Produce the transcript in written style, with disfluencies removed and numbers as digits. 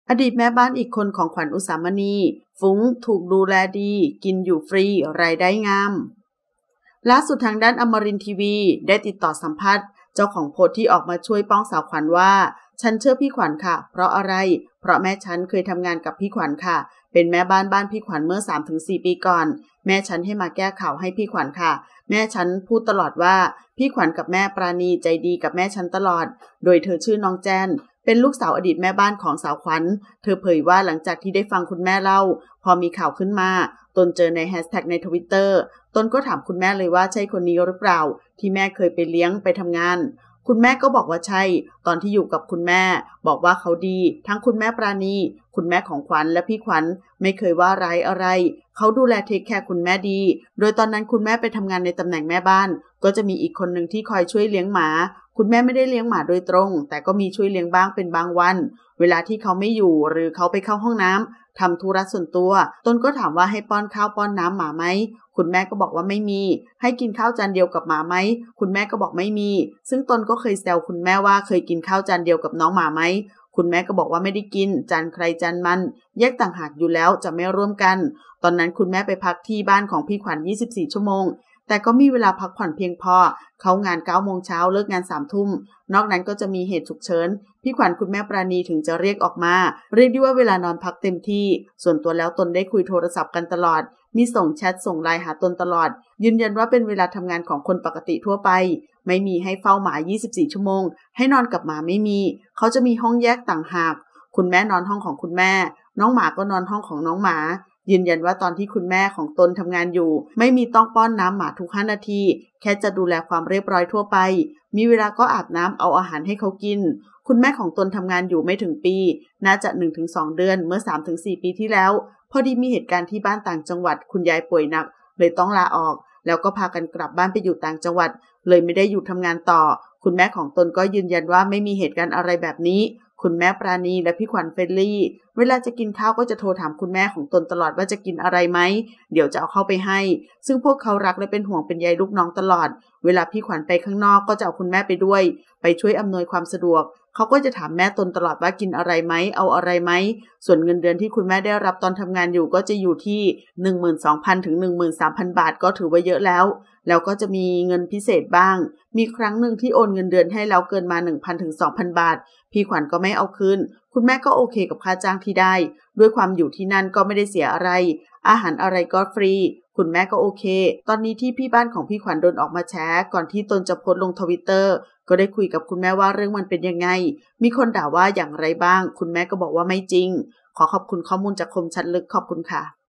อดีตแม่บ้านอีกคนของขวัญอุสามณีฟุ้งถูกดูแลดีกินอยู่ฟรีรายได้งามล่าสุดทางด้านอมรินทร์ทีวีได้ติดต่อสัมภาษณ์เจ้าของโพสต์ที่ออกมาช่วยป้องสาวขวัญว่าฉันเชื่อพี่ขวัญค่ะเพราะอะไรเพราะแม่ฉันเคยทำงานกับพี่ขวัญค่ะเป็นแม่บ้านพี่ขวัญเมื่อ 3-4 ปีก่อนแม่ฉันให้มาแก้ข่าวให้พี่ขวัญค่ะแม่ฉันพูดตลอดว่าพี่ขวัญกับแม่ปราณีใจดีกับแม่ฉันตลอดโดยเธอชื่อน้องแจนเป็นลูกสาวอดีตแม่บ้านของสาวขวัญเธอเผยว่าหลังจากที่ได้ฟังคุณแม่เล่าพอมีข่าวขึ้นมาตนเจอในแฮชแท็กใน Twitter ตนก็ถามคุณแม่เลยว่าใช่คนนี้หรือเปล่าที่แม่เคยไปเลี้ยงไปทำงานคุณแม่ก็บอกว่าใช่ตอนที่อยู่กับคุณแม่บอกว่าเขาดีทั้งคุณแม่ปราณีคุณแม่ของขวัญและพี่ขวัญไม่เคยว่าร้ายอะไรเขาดูแลเทคแคร์คุณแม่ดีโดยตอนนั้นคุณแม่ไปทำงานในตำแหน่งแม่บ้านก็จะมีอีกคนหนึ่งที่คอยช่วยเลี้ยงหมาคุณแม่ไม่ได้เลี้ยงหมาโดยตรงแต่ก็มีช่วยเลี้ยงบ้างเป็นบางวันเวลาที่เขาไม่อยู่หรือเขาไปเข้าห้องน้ำทำธุระส่วนตัวตนก็ถามว่าให้ป้อนข้าวป้อนน้ำหมาไหมคุณแม่ก็บอกว่าไม่มีให้กินข้าวจานเดียวกับหมาไหมคุณแม่ก็บอกไม่มีซึ่งตนก็เคยแซวคุณแม่ว่าเคยกินข้าวจานเดียวกับน้องหมาไหมคุณแม่ก็บอกว่าไม่ได้กินจานใครจานมันแยกต่างหากอยู่แล้วจะไม่ร่วมกันตอนนั้นคุณแม่ไปพักที่บ้านของพี่ขวัญ24 ชั่วโมงแต่ก็มีเวลาพักผ่อนเพียงพอเขางาน 9 โมงเช้าเลิกงาน 3 ทุ่มนอกนั้นก็จะมีเหตุฉุกเฉินพี่ขวัญคุณแม่ปราณีถึงจะเรียกออกมาเรียกได้ว่าเวลานอนพักเต็มที่ส่วนตัวแล้วตนได้คุยโทรศัพท์กันตลอดมีส่งแชทส่งไลน์หาตนตลอดยืนยันว่าเป็นเวลาทำงานของคนปกติทั่วไปไม่มีให้เฝ้าหมา24 ชั่วโมงให้นอนกับหมาไม่มีเขาจะมีห้องแยกต่างหากคุณแม่นอนห้องของคุณแม่น้องหมาก็นอนห้องของน้องหมายืนยันว่าตอนที่คุณแม่ของตนทำงานอยู่ไม่มีต้องป้อนน้ำหมาทุก5 นาทีแค่จะดูแลความเรียบร้อยทั่วไปมีเวลาก็อาบน้ำเอาอาหารให้เขากินคุณแม่ของตนทำงานอยู่ไม่ถึงปีน่าจะ 1-2 เดือนเมื่อ 3-4 ปีที่แล้วพอดีมีเหตุการณ์ที่บ้านต่างจังหวัดคุณยายป่วยหนักเลยต้องลาออกแล้วก็พากันกลับบ้านไปอยู่ต่างจังหวัดเลยไม่ได้อยู่ทำงานต่อคุณแม่ของตนก็ยืนยันว่าไม่มีเหตุการณ์อะไรแบบนี้คุณแม่ปราณีและพี่ขวัญเฟรนลี่เวลาจะกินข้าวก็จะโทรถามคุณแม่ของตนตลอดว่าจะกินอะไรไหมเดี๋ยวจะเอาเข้าไปให้ซึ่งพวกเขารักและเป็นห่วงเป็นใยลูกน้องตลอดเวลาพี่ขวัญไปข้างนอกก็จะเอาคุณแม่ไปด้วยไปช่วยอำนวยความสะดวกเขาก็จะถามแม่ตนตลอดว่ากินอะไรไหมเอาอะไรไหมส่วนเงินเดือนที่คุณแม่ได้รับตอนทำงานอยู่ก็จะอยู่ที่ 12,000 ถึง 13,000 บาทก็ถือว่าเยอะแล้วก็จะมีเงินพิเศษบ้างมีครั้งหนึ่งที่โอนเงินเดือนให้แล้วเกินมา 1,000 ถึง 2,000 บาทพี่ขวัญก็ไม่เอาคืนคุณแม่ก็โอเคกับค่าจ้างที่ได้ด้วยความอยู่ที่นั่นก็ไม่ได้เสียอะไรอาหารอะไรก็ฟรีคุณแม่ก็โอเคตอนนี้ที่พี่บ้านของพี่ขวัญโดนออกมาแฉก่อนที่ตนจะโพสต์ลง Twitter ก็ได้คุยกับคุณแม่ว่าเรื่องมันเป็นยังไงมีคนด่าว่าอย่างไรบ้างคุณแม่ก็บอกว่าไม่จริงขอขอบคุณข้อมูลจากคมชัดลึกขอบคุณค่ะ